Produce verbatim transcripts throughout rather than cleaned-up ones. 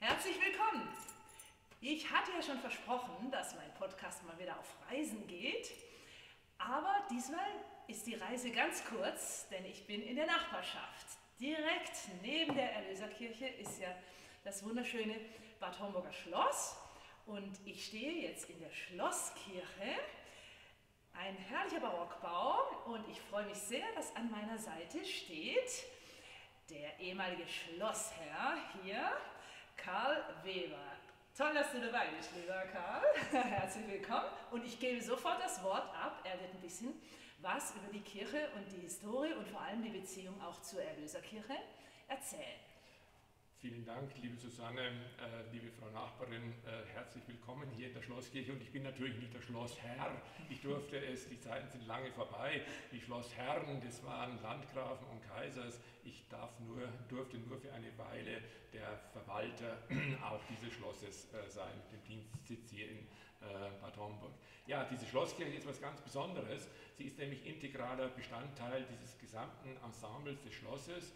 Herzlich willkommen! Ich hatte ja schon versprochen, dass mein Podcast mal wieder auf Reisen geht, aber diesmal ist die Reise ganz kurz, denn ich bin in der Nachbarschaft. Direkt neben der Erlöserkirche ist ja das wunderschöne Bad Homburger Schloss und ich stehe jetzt in der Schlosskirche. Ein herrlicher Barockbau und ich freue mich sehr, dass an meiner Seite steht der ehemalige Schlossherr hier, Karl Weber. Toll, dass du dabei bist, lieber Karl. Herzlich willkommen. Und ich gebe sofort das Wort ab. Er wird ein bisschen was über die Kirche und die Historie und vor allem die Beziehung auch zur Erlöserkirche erzählen. Vielen Dank, liebe Susanne, äh, liebe Frau Nachbarin, äh, herzlich willkommen hier in der Schlosskirche. Und ich bin natürlich nicht der Schlossherr, ich durfte es, die Zeiten sind lange vorbei. Die Schlossherren, das waren Landgrafen und Kaisers. Ich darf nur, durfte nur für eine Weile der Verwalter auch dieses Schlosses äh, sein, mit dem Dienstsitz hier in äh, Bad Homburg. Ja, diese Schlosskirche ist was ganz Besonderes. Sie ist nämlich integraler Bestandteil dieses gesamten Ensembles des Schlosses.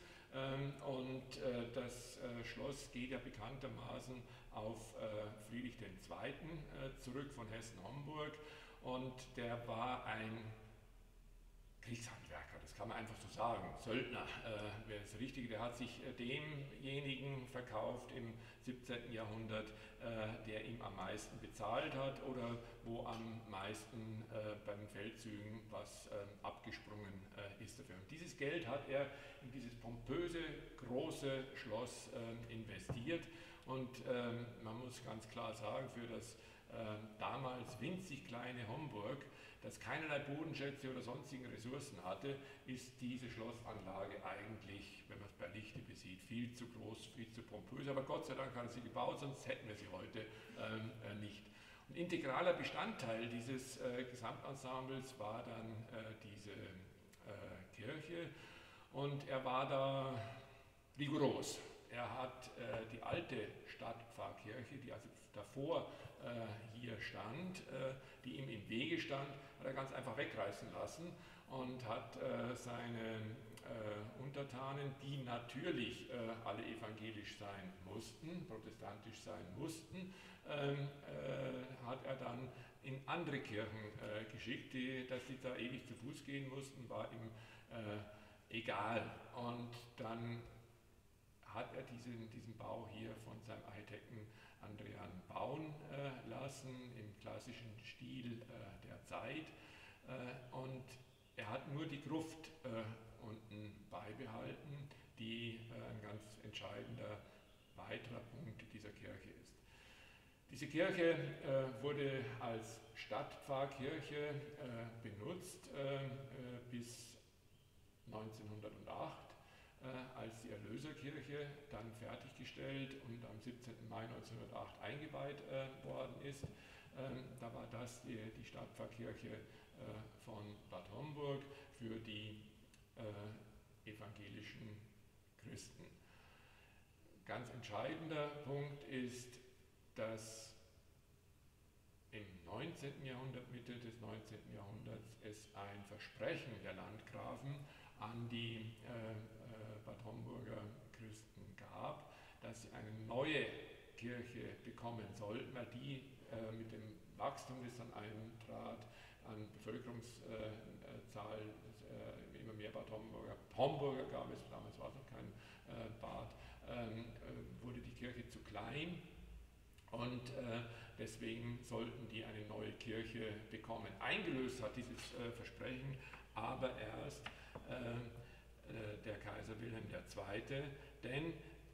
Und das Schloss geht ja bekanntermaßen auf Friedrich der Zweite. zurück von Hessen-Homburg und der war ein Kriegshandwerker, das kann man einfach so sagen, Söldner äh, wäre das Richtige, der hat sich äh, demjenigen verkauft im siebzehnten. Jahrhundert, äh, der ihm am meisten bezahlt hat oder wo am meisten äh, beim Feldzügen was äh, abgesprungen äh, ist dafür. Und dieses Geld hat er in dieses pompöse, große Schloss äh, investiert und äh, man muss ganz klar sagen, für das äh, damals winzig kleine Homburg, das keinerlei Bodenschätze oder sonstigen Ressourcen hatte, ist diese Schlossanlage eigentlich, wenn man es bei Lichte besieht, viel zu groß, viel zu pompös. Aber Gott sei Dank hat er sie gebaut, sonst hätten wir sie heute ähm, äh, nicht. Und integraler Bestandteil dieses äh, Gesamtensembles war dann äh, diese äh, Kirche und er war da rigoros. Er hat äh, die alte Stadtpfarrkirche, die also davor äh, hier stand, äh, die ihm im Wege stand, hat er ganz einfach wegreißen lassen und hat äh, seine äh, Untertanen, die natürlich äh, alle evangelisch sein mussten, protestantisch sein mussten, ähm, äh, hat er dann in andere Kirchen äh, geschickt, die, dass sie da ewig zu Fuß gehen mussten, war ihm äh, egal. Und dann hat er diesen, diesen Bau hier von seinem Architekten Andrian bauen äh, lassen, im klassischen Stil äh, der Zeit. Äh, und er hat nur die Gruft äh, unten beibehalten, die äh, ein ganz entscheidender weiterer Punkt dieser Kirche ist. Diese Kirche äh, wurde als Stadtpfarrkirche äh, benutzt äh, bis neunzehnhundertacht. Als die Erlöserkirche dann fertiggestellt und am siebzehnten Mai neunzehnhundertacht eingeweiht äh, worden ist. Ähm, da war das die, die Stadtpfarrkirche äh, von Bad Homburg für die äh, evangelischen Christen. Ganz entscheidender Punkt ist, dass im neunzehnten. Jahrhundert, Mitte des neunzehnten. Jahrhunderts, es ein Versprechen der Landgrafen an die äh, äh, Bad Homburger Christen gab, dass sie eine neue Kirche bekommen sollten, weil die äh, mit dem Wachstum, das dann eintrat, an Bevölkerungszahl, äh, immer mehr Bad Homburger, Homburger gab es, damals war es noch kein äh, Bad, ähm, äh, wurde die Kirche zu klein. Und äh, deswegen sollten die eine neue Kirche bekommen. Eingelöst hat dieses äh, Versprechen aber erst äh, äh, der Kaiser Wilhelm der Zweite., denn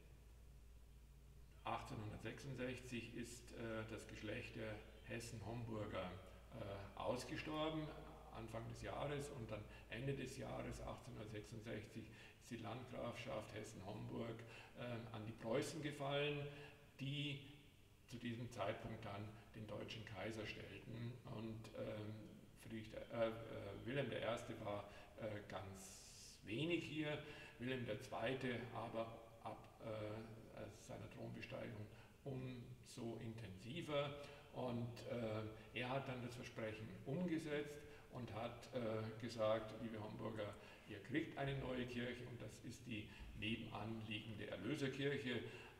achtzehnhundertsechsundsechzig ist äh, das Geschlecht der Hessen-Homburger äh, ausgestorben, Anfang des Jahres, und dann Ende des Jahres achtzehnhundertsechsundsechzig ist die Landgrafschaft Hessen-Homburg äh, an die Preußen gefallen, die zu diesem Zeitpunkt dann den deutschen Kaiser stellten. Und ähm, Friedrich, äh, äh, Wilhelm der Erste. war äh, ganz wenig hier, Wilhelm der Zweite. aber ab äh, seiner Thronbesteigung umso intensiver. Und äh, er hat dann das Versprechen umgesetzt und hat äh, gesagt, liebe Homburger, ihr kriegt eine neue Kirche und das ist die nebenan liegende Erlöserkirche.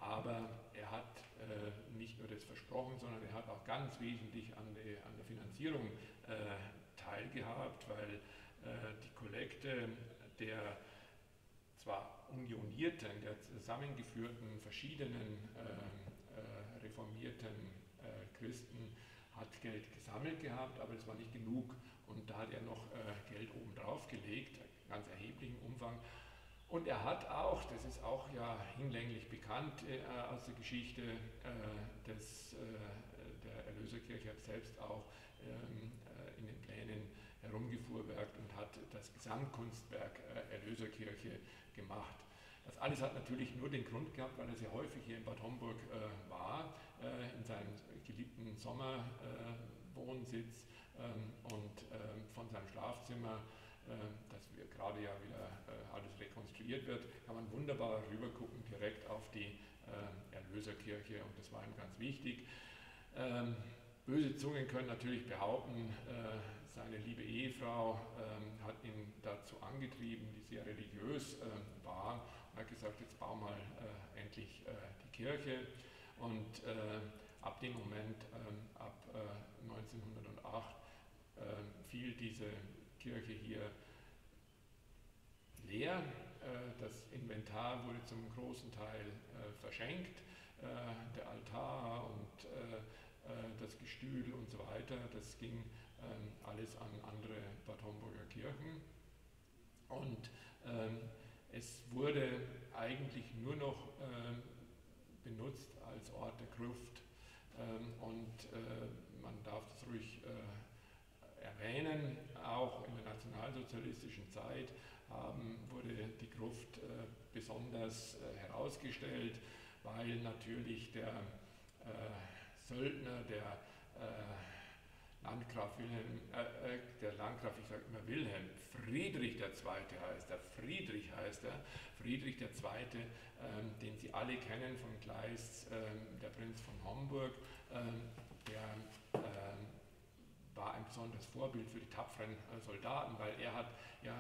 aber er hat äh, nicht nur das versprochen, sondern er hat auch ganz wesentlich an, die, an der Finanzierung äh, teilgehabt, weil äh, die Kollekte der zwar unionierten, der zusammengeführten verschiedenen äh, äh, reformierten äh, Christen hat Geld gesammelt gehabt, aber es war nicht genug und da hat er noch äh, Geld obendrauf gelegt, ganz erheblichen Umfang. Und er hat auch, das ist auch ja hinlänglich bekannt äh, aus der Geschichte äh, des, äh, der Erlöserkirche, hat selbst auch ähm, äh, in den Plänen herumgefuhrwerkt und hat das Gesamtkunstwerk äh, Erlöserkirche gemacht. Das alles hat natürlich nur den Grund gehabt, weil er sehr häufig hier in Bad Homburg äh, war, äh, in seinem geliebten Sommerwohnsitz äh, ähm, und äh, von seinem Schlafzimmer, äh, das wir gerade ja wieder äh, alles rekonstruiert wird, kann man wunderbar rübergucken direkt auf die äh, Erlöserkirche und das war ihm ganz wichtig. Ähm, böse Zungen können natürlich behaupten, äh, seine liebe Ehefrau ähm, hat ihn dazu angetrieben, die sehr religiös äh, war, und hat gesagt, jetzt bau mal äh, endlich äh, die Kirche. Und äh, ab dem Moment, äh, ab äh, neunzehnhundertacht, äh, fiel diese Kirche hier leer. Äh, das Inventar wurde zum großen Teil äh, verschenkt, äh, der Altar und äh, das Gestühl und so weiter, das ging ähm, alles an andere Bad Homburger Kirchen und ähm, es wurde eigentlich nur noch ähm, benutzt als Ort der Gruft ähm, und äh, man darf das ruhig äh, erwähnen, auch in der nationalsozialistischen Zeit haben, wurde die Gruft äh, besonders äh, herausgestellt, weil natürlich der äh, Söldner, der äh, Landgraf Wilhelm, äh, der Landgraf, ich sage immer Wilhelm, Friedrich der Zweite heißt er, Friedrich heißt er, Friedrich der Zweite, ähm, den Sie alle kennen von Kleist, ähm, der Prinz von Homburg, ähm, der ähm, war ein besonderes Vorbild für die tapferen äh, Soldaten, weil er hat ja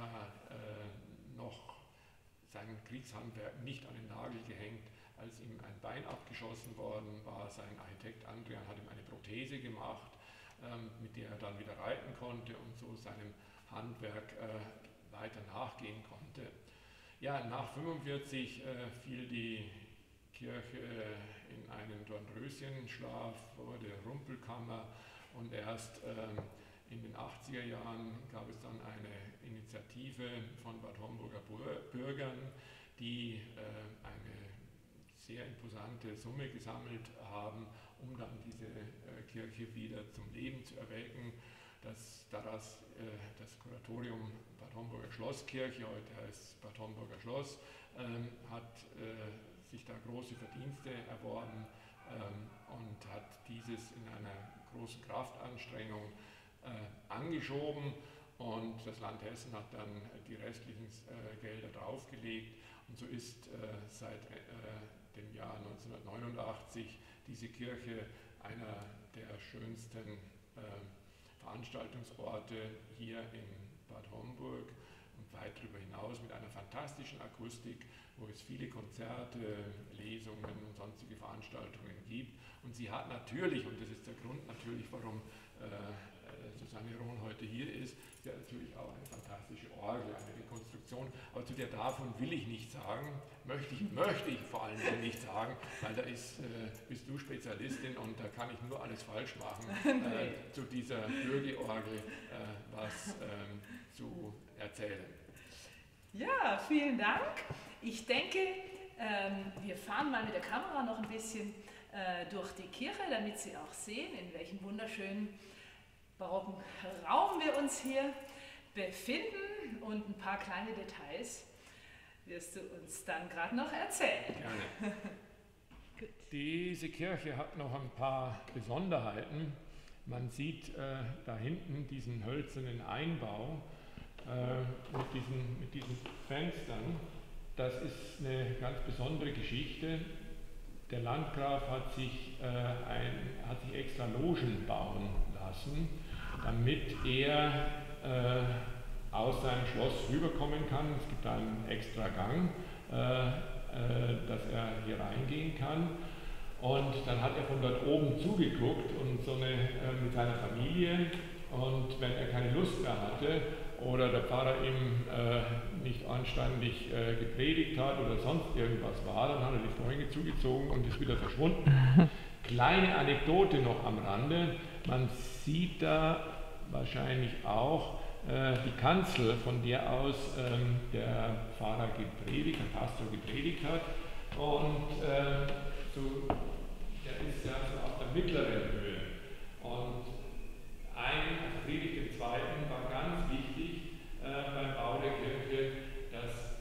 äh, noch sein Kriegshandwerk nicht an den Nagel gehängt. Als ihm ein Bein abgeschossen worden war, sein Architekt Andrian hat ihm eine Prothese gemacht, ähm, mit der er dann wieder reiten konnte und so seinem Handwerk äh, weiter nachgehen konnte. Ja, nach neunzehnhundertfünfundvierzig äh, fiel die Kirche in einen Dornröschenschlaf, wurde Rumpelkammer und erst ähm, in den achtziger Jahren gab es dann eine Initiative von Bad Homburger Bürgern, die äh, eine sehr imposante Summe gesammelt haben, um dann diese äh, Kirche wieder zum Leben zu erwecken. Das, daraus äh, das Kuratorium Bad Homburger Schlosskirche, heute heißt es Bad Homburger Schloss, ähm, hat äh, sich da große Verdienste erworben ähm, und hat dieses in einer großen Kraftanstrengung äh, angeschoben und das Land Hessen hat dann die restlichen äh, Gelder draufgelegt und so ist äh, seit äh, dem Jahr neunzehnhundertneunundachtzig diese Kirche einer der schönsten äh, Veranstaltungsorte hier in Bad Homburg und weit darüber hinaus mit einer fantastischen Akustik, wo es viele Konzerte, Lesungen und sonstige Veranstaltungen gibt. Und sie hat natürlich, und das ist der Grund natürlich, warum äh, Susanne Rohn heute hier ist, sie hat natürlich auch eine fantastische Orgel, eine Rekonstruktion, aber zu der davon will ich nicht sagen, möchte ich, möchte ich vor allem nicht sagen, weil da ist, äh, bist du Spezialistin und da kann ich nur alles falsch machen, äh, zu dieser Bürgerorgel äh, was ähm, zu erzählen. Ja, vielen Dank. Ich denke, ähm, wir fahren mal mit der Kamera noch ein bisschen äh, durch die Kirche, damit Sie auch sehen, in welchem wunderschönen barocken Raum wir uns hier befinden und ein paar kleine Details wirst du uns dann gerade noch erzählen. Gerne. Diese Kirche hat noch ein paar Besonderheiten. Man sieht äh, da hinten diesen hölzernen Einbau äh, mit, diesen, mit diesen Fenstern. Das ist eine ganz besondere Geschichte. Der Landgraf hat sich, äh, ein, hat sich extra Logen bauen lassen, damit er äh, aus seinem Schloss rüberkommen kann. Es gibt einen extra Gang. Äh, äh, das dass er hier reingehen kann. Und dann hat er von dort oben zugeguckt und so eine, äh, mit seiner Familie. Und wenn er keine Lust mehr hatte oder der Pfarrer ihm äh, nicht anständig äh, gepredigt hat oder sonst irgendwas war, dann hat er die Vorhänge zugezogen und ist wieder verschwunden. Kleine Anekdote noch am Rande, man sieht da wahrscheinlich auch äh, die Kanzel, von der aus ähm, der Pfarrer gepredigt, der Pastor gepredigt hat. Und äh, so, der ist ja so auf der mittleren Höhe. Und ein, also Friedrich der Zweite war ganz wichtig äh, beim Bau der Kirche, dass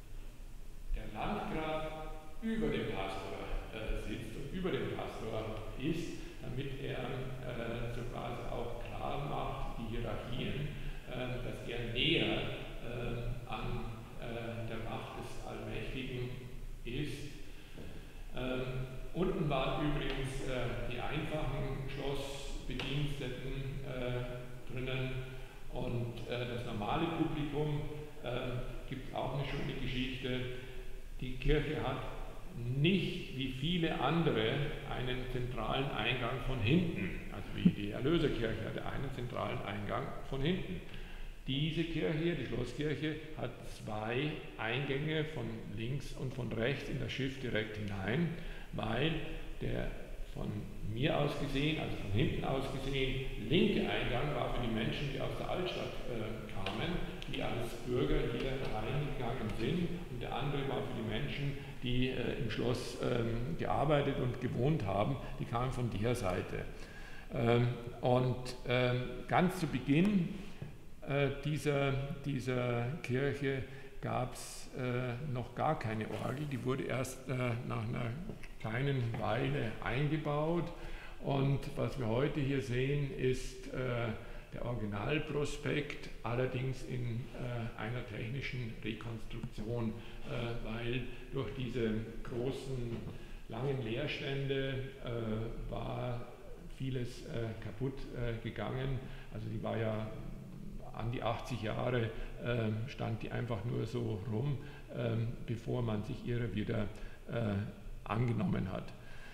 der Landgraf über dem Pastor äh, sitzt und über dem Pastor ist, damit er äh, so quasi auch klar macht, die Hierarchien, äh, dass er näher äh, an äh, der Macht des Allmächtigen ist. Ähm, unten waren übrigens äh, die einfachen Schlossbediensteten äh, drinnen und äh, das normale Publikum äh, gibt auch eine schöne Geschichte. Die Kirche hat nicht wie viele andere einen zentralen Eingang von hinten, also wie die Erlöserkirche hatte einen zentralen Eingang von hinten. Diese Kirche, die Schlosskirche, hat zwei Eingänge von links und von rechts in das Schiff direkt hinein, weil der von mir aus gesehen, also von hinten aus gesehen, linke Eingang war für die Menschen, die aus der Altstadt äh, kamen, die als Bürger hier reingegangen sind, und der andere war für die Menschen, die äh, im Schloss ähm, gearbeitet und gewohnt haben, die kamen von der Seite. Ähm, und ähm, ganz zu Beginn äh, dieser, dieser Kirche gab es äh, noch gar keine Orgel, die wurde erst äh, nach einer kleinen Weile eingebaut, und was wir heute hier sehen, ist äh, der Originalprospekt, allerdings in äh, einer technischen Rekonstruktion, äh, weil durch diese großen, langen Leerstände äh, war vieles äh, kaputt äh, gegangen. Also die war ja an die achtzig Jahre, äh, stand die einfach nur so rum, äh, bevor man sich ihrer wieder äh, angenommen hat.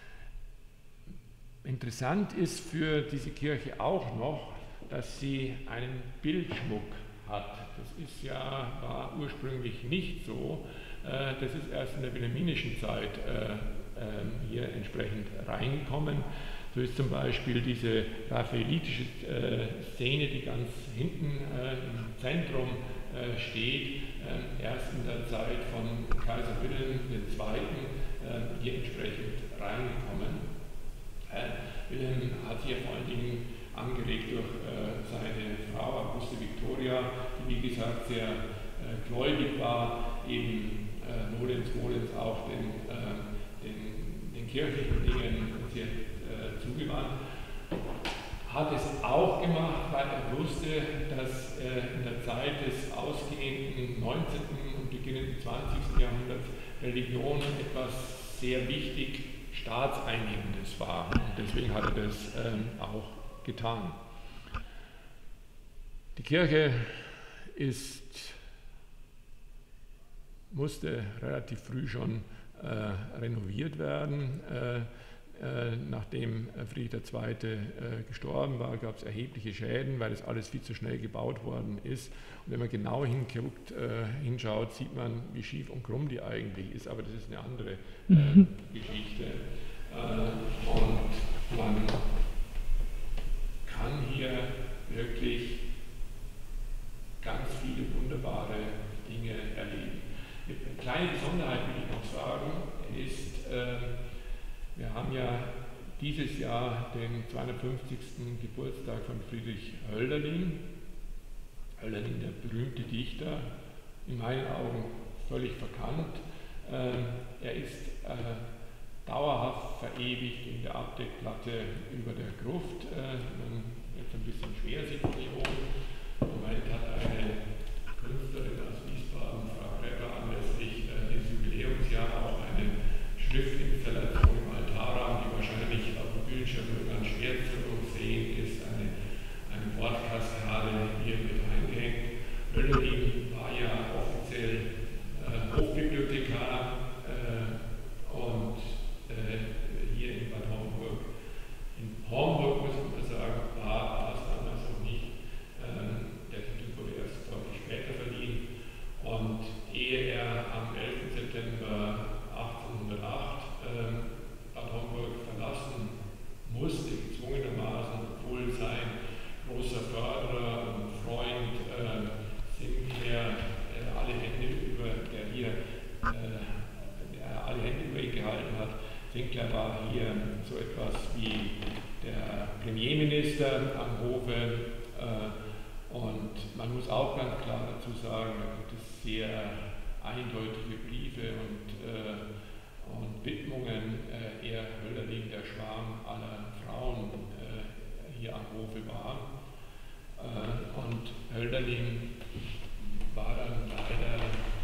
Interessant ist für diese Kirche auch noch, dass sie einen Bildschmuck hat. Das ist ja, war ursprünglich nicht so. Äh, das ist erst in der wilhelminischen Zeit äh, äh, hier entsprechend reingekommen. So ist zum Beispiel diese raphaelitische äh, Szene, die ganz hinten äh, im Zentrum äh, steht, äh, erst in der Zeit von Kaiser Wilhelm der Zweite äh, hier entsprechend reingekommen. Äh, Wilhelm hat hier vor allen Dingen angeregt durch äh, seine Frau Auguste Victoria, die wie gesagt sehr äh, gläubig war, eben äh, nolens volens auch den, äh, den, den kirchlichen Dingen sehr äh, zugewandt. Hat es auch gemacht, weil er wusste, dass äh, in der Zeit des ausgehenden neunzehnten und beginnenden zwanzigsten Jahrhunderts Religion etwas sehr wichtig Staatseinnehmendes war. Und deswegen hat er das ähm, auch getan. Die Kirche ist, musste relativ früh schon äh, renoviert werden. Äh, äh, nachdem Friedrich der Zweite äh, gestorben war, gab es erhebliche Schäden, weil das alles viel zu schnell gebaut worden ist. Und wenn man genau hinguckt, äh, hinschaut, sieht man, wie schief und krumm die eigentlich ist. Aber das ist eine andere äh, Geschichte. Äh, und man kann hier wirklich ganz viele wunderbare Dinge erleben. Eine kleine Besonderheit will ich noch sagen, ist, äh, wir haben ja dieses Jahr den zweihundertfünfzigsten Geburtstag von Friedrich Hölderlin. Hölderlin, der berühmte Dichter, in meinen Augen völlig verkannt. Äh, er ist äh, dauerhaft verewigt in der Abdeckplatte über der Gruft. Äh, jetzt ein bisschen schwer sieht man hier oben. Im Moment hat eine Künstlerin aus Wiesbaden, Frau Kreber, anlässlich äh, des Jubiläumsjahres auch eine Schriftinstallation im Altarraum, die wahrscheinlich auf dem Bildschirm nur ganz schwer zu sehen ist, eine, eine Wortkaskade hier mit eingehängt. Hölderlin war ja offiziell äh, Hofbibliothekar äh, gehalten hat. Winkler war hier so etwas wie der Premierminister am Hofe. Und man muss auch ganz klar dazu sagen, da gibt es sehr eindeutige Briefe und, äh, und Widmungen. Äh, er, Hölderlin, der Schwarm aller Frauen, äh, hier am Hofe war. Äh, und Hölderlin war dann leider,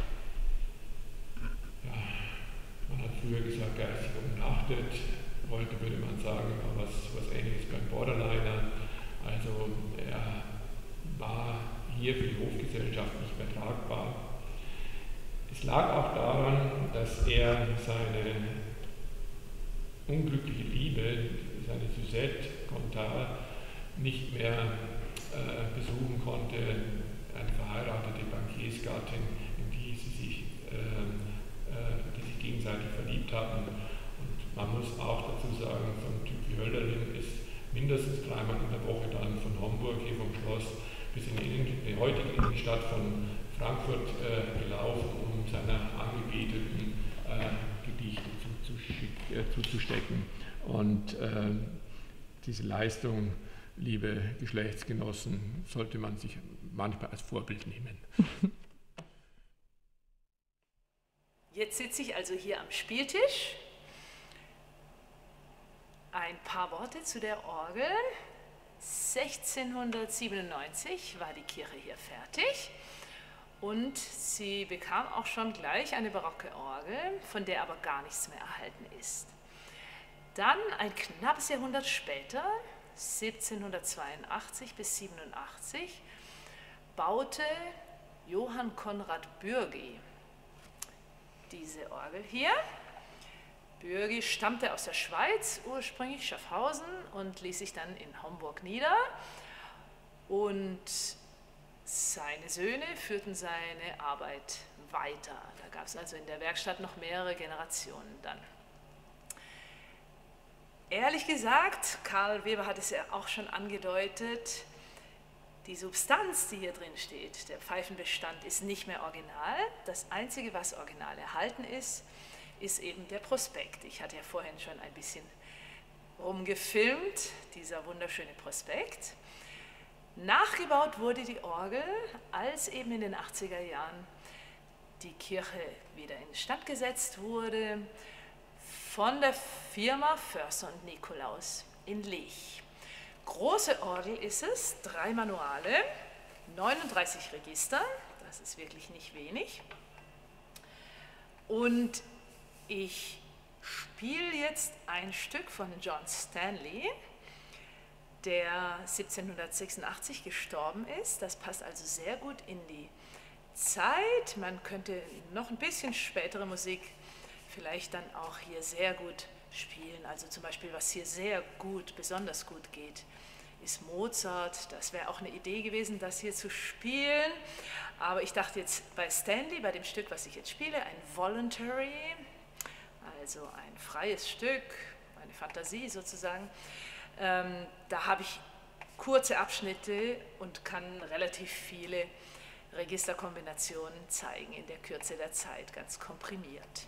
ja, man hat früher gesagt, geistig umnachtet. Heute würde man sagen, was, was ähnliches beim Borderliner. Also er war hier für die Hofgesellschaft nicht mehr tragbar. Es lag auch daran, dass er seine unglückliche Liebe, seine Suzette Contard, nicht mehr äh, besuchen konnte, eine verheiratete Bankiersgattin, in die sie sich, äh, äh, die sich gegenseitig verliebt hatten. Und man muss auch dazu sagen, so ein Typ wie Hölderlin ist mindestens dreimal in der Woche dann von Homburg, hier vom Schloss, bis in die, die heutige Innenstadt von Frankfurt äh, gelaufen, um seiner Angebeteten äh, Gedichte äh, zuzustecken. Und äh, diese Leistung, liebe Geschlechtsgenossen, sollte man sich manchmal als Vorbild nehmen. Jetzt sitze ich also hier am Spieltisch. Ein paar Worte zu der Orgel. sechzehnhundertsiebenundneunzig war die Kirche hier fertig und sie bekam auch schon gleich eine barocke Orgel, von der aber gar nichts mehr erhalten ist. Dann ein knappes Jahrhundert später, siebzehnhundertzweiundachtzig bis siebenundachtzig, baute Johann Conrad Bürgi diese Orgel hier. Bürgi stammte aus der Schweiz, ursprünglich Schaffhausen, und ließ sich dann in Homburg nieder. Und seine Söhne führten seine Arbeit weiter. Da gab es also in der Werkstatt noch mehrere Generationen dann. Ehrlich gesagt, Karl Weber hat es ja auch schon angedeutet, die Substanz, die hier drin steht, der Pfeifenbestand, ist nicht mehr original. Das Einzige, was original erhalten ist, ist eben der Prospekt. Ich hatte ja vorhin schon ein bisschen rumgefilmt, dieser wunderschöne Prospekt. Nachgebaut wurde die Orgel, als eben in den achtziger Jahren die Kirche wieder instand gesetzt wurde, von der Firma Förster und Nikolaus in Lich. Große Orgel ist es, drei Manuale, neununddreißig Register, das ist wirklich nicht wenig. Und ich spiele jetzt ein Stück von John Stanley, der siebzehnhundertsechsundachtzig gestorben ist. Das passt also sehr gut in die Zeit. Man könnte noch ein bisschen spätere Musik vielleicht dann auch hier sehr gut spielen. Also zum Beispiel, was hier sehr gut, besonders gut geht, ist Mozart. Das wäre auch eine Idee gewesen, das hier zu spielen. Aber ich dachte jetzt bei Stanley, bei dem Stück, was ich jetzt spiele, ein Voluntary, also ein freies Stück, eine Fantasie sozusagen. Ähm, da habe ich kurze Abschnitte und kann relativ viele Registerkombinationen zeigen in der Kürze der Zeit, ganz komprimiert.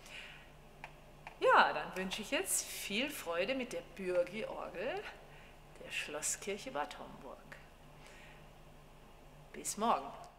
Ja, dann wünsche ich jetzt viel Freude mit der Bürgi-Orgel der Schlosskirche Bad Homburg. Bis morgen.